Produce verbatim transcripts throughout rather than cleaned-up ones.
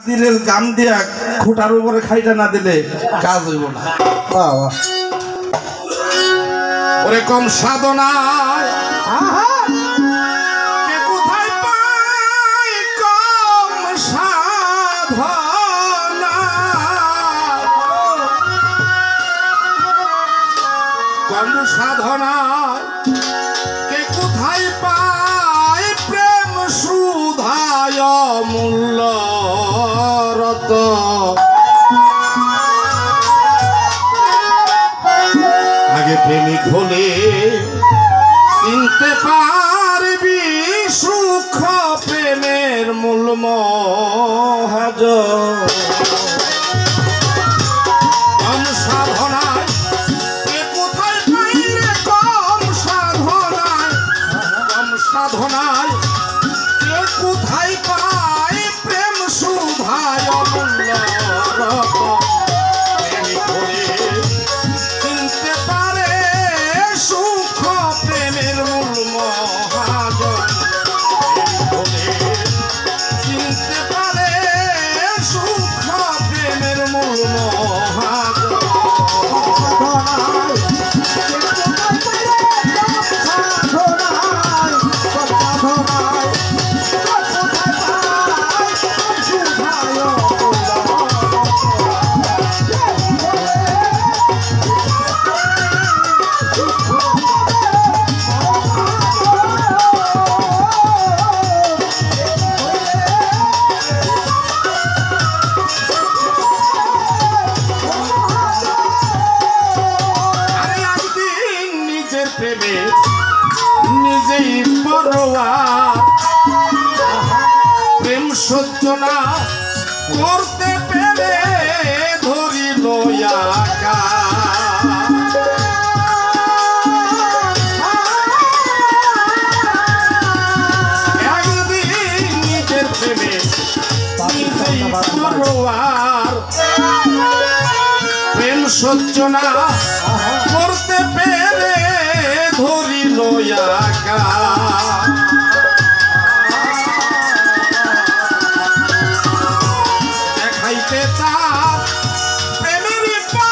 দিলের গান দিয়া খুঁটার উপরে খাইটা না দিলে কাজ হইব না। ওরে কম সাধনায় কে কোথায় পায় কম সাধনা, কম সাধনায় কে কোথায় পায় প্রেম সুধায় মূল্য রত। আগে প্রেমিক হলে চিনতে পারবি সুখ প্রেমের মূল মহাজ। কম সাধনায় কে কোথায় পাইলে কম সাধনায়, কম সাধনায় কে কোথায় পায় প্রেম সুধায় মূল্য রত। প্রেমিক হলে চিনতে পারে সুখ প্রেমের মূল মহাজন। চিনতে পারে সুখ প্রেমের মূল মহাজন। প্রেমে নিজেই পরোয়া প্রেম সহ্য না করতে পেরে ধরিল একা। একদিন নিজের প্রেমে নিজেই পরোয়ার প্রেম সহ্য না করতে পেরে ধরিল একা। দেখাইতে তার প্রেমের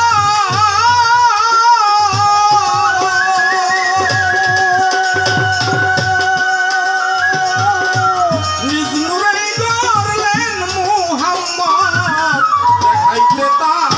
নিজ নূরে গড়লেন মুহাম্মদ। দেখাইতে তার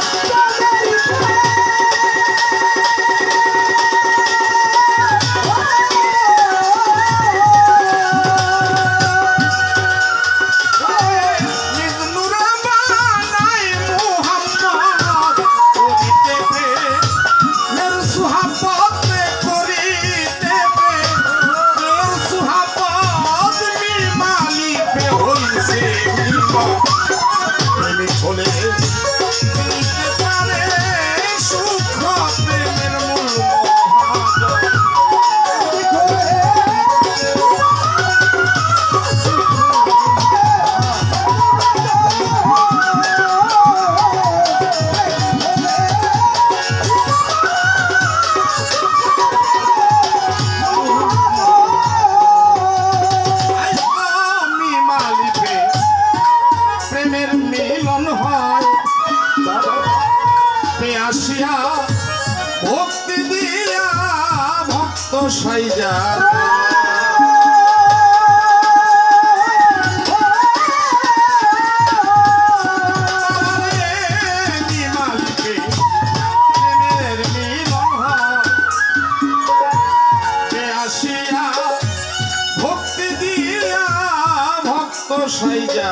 প্রেমিক হলে চিনতে পারে সুখ প্রেমের মূল মহাজন। প্রেমের মিলন হয় আসিয়া ভক্তি দিয়া ভক্ত সাইজা। প্রেমের মিলন হয় আসিয়া ভক্তি দিয়া ভক্ত সাইজা।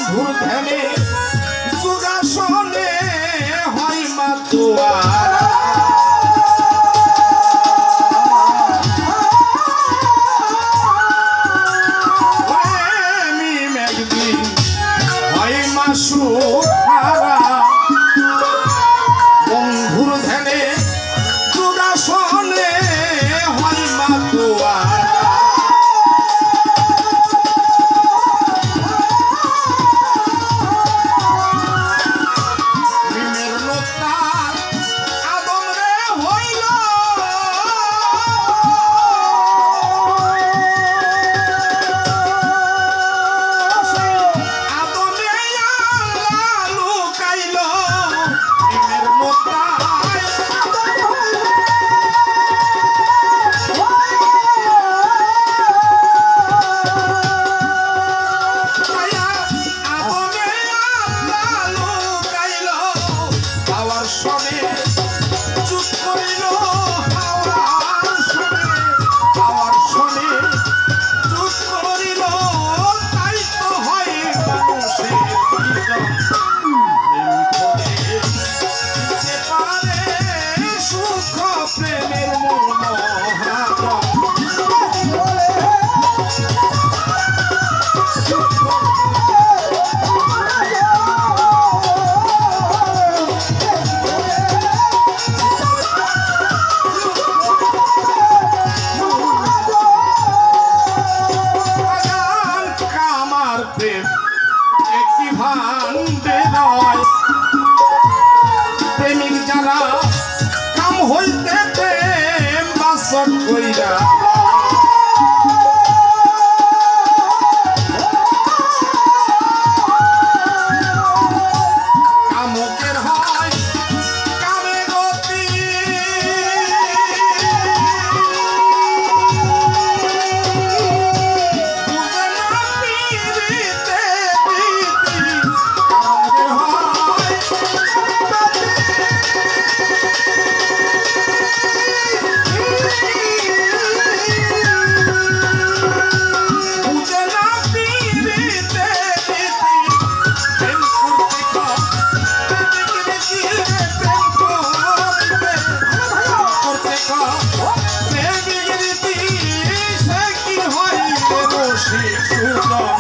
বন্ধুর ধ্যানে যোগাসনে হয় মাতোয়ারা প্রেমিম একদিন হয় মাসুহারা বন্ধুর ধ্যানে যোগাসনে হয় মাতোয়ারা প্রেমিক যারা কাম হইতে প্রেম বাসন কইরা কামকের হয় কামে গতি বুঝে না পিরিতে প্রীতি কামকের হয় বুঝে না পিরিতে প্রীতি প্রেম করতে কম প্রেম করতে করতে কম প্রেমিক রীতি সে কি হয় রসি সুজন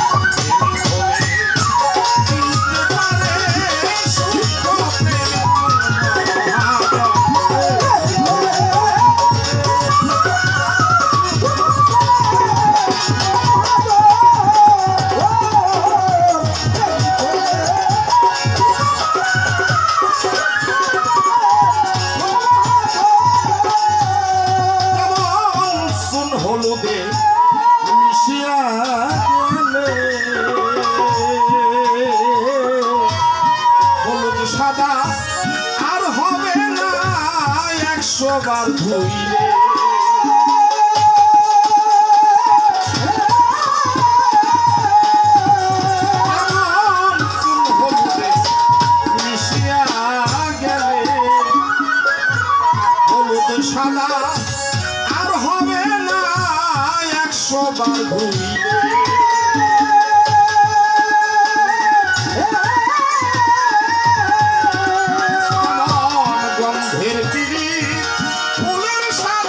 হলুদে মিশিয়া গেলে হলুদ সাদা আর হবে না একশো বার ধুইলে হলুদে মিশিয়া গেলে হলুদ সাদা আর হবে না একশো বার ধুইলে গন্ধের পিড়ি ফুলের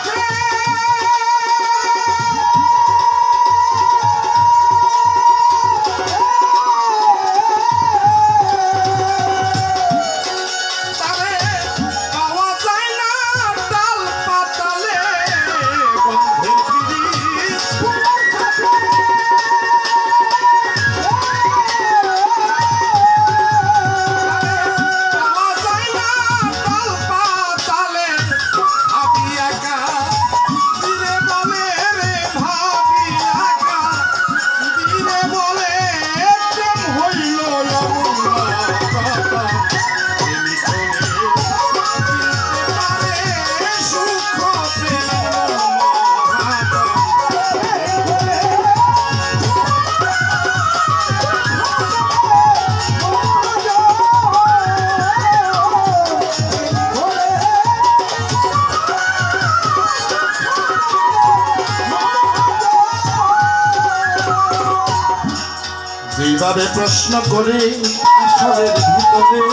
এইভাবে প্রশ্ন করে আসরের ভিতরে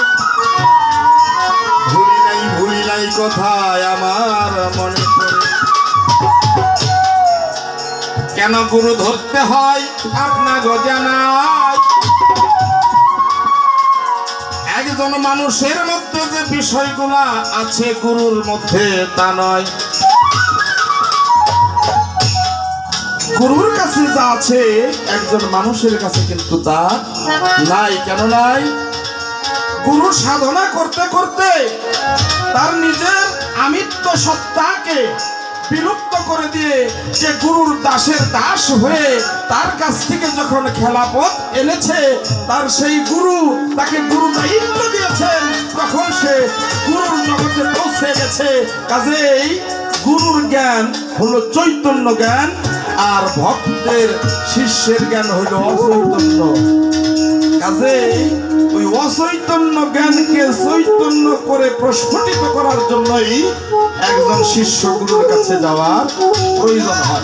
ভুলি নাই ভুলি নাই কথায় আমার মনে পড়ে। কেন গুরু ধরতে হয় আপনার জানাই, একজন মানুষের মধ্যে যে বিষয়গুলা আছে গুরুর মধ্যে তা নয়। গুরুর কাছে যা আছে একজন মানুষের কাছে কিন্তু তা নাই। কেন নাই? গুরু সাধনা করতে করতে তার নিজের আমিত্ব সত্তাকে বিলুপ্ত করে দিয়ে যে গুরুর দাসের দাস হয়ে তার কাছ থেকে যখন খেলাপথ এনেছে, তার সেই গুরু তাকে গুরু দায়িত্ব দিয়েছেন, তখন সে গুরুর জগতে পৌঁছে গেছে। কাজেই গুরুর জ্ঞান হলো চৈতন্য জ্ঞান, আর ভক্তের শিষ্যের জ্ঞান হলো অচৈতন্য। কাজেই ওই অচৈতন্য জ্ঞানকে চৈতন্য করে প্রস্ফুটিত করার জন্যই একজন শিষ্য গুরুর কাছে যাওয়ার প্রয়োজন হয়।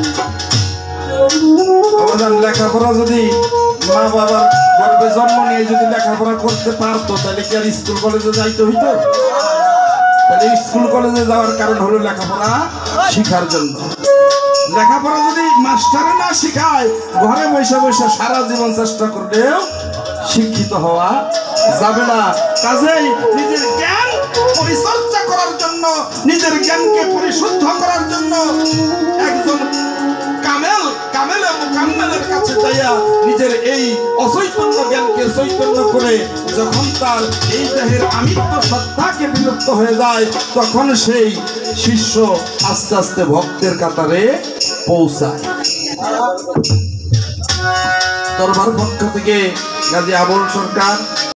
লেখাপড়া যদি মা বাবার গর্ভে জন্ম নিয়ে যদি লেখাপড়া করতে পারতো, তাহলে কি আর স্কুল কলেজে যাইতে হইতো? তাহলে স্কুল কলেজে যাওয়ার কারণ হলো লেখাপড়া শিখার জন্য। লেখাপড়া যদি মাস্টারে না শিখায়, ঘরে বসে বসে সারা জীবন চেষ্টা করলেও শিক্ষিত হওয়া যাবে না। কাজেই নিজের জ্ঞান পরিচর্যা করার জন্য, নিজের জ্ঞানকে পরিশুদ্ধ করার জন্য একজন কামেল কামেল এবং কামেলের কাছে যাইয়া নিজের এই অচৈতন্য জ্ঞানকে চৈতন্য করে যখন তার এই দেহের আমিত্ব সত্তাকে বিলুপ্ত হয়ে যায়, তখন সেই শিষ্য আস্তে আস্তে ভক্তের কাতারে পৌঁছায়। দরবার পক্ষ থেকে গাজী আবুল সরকার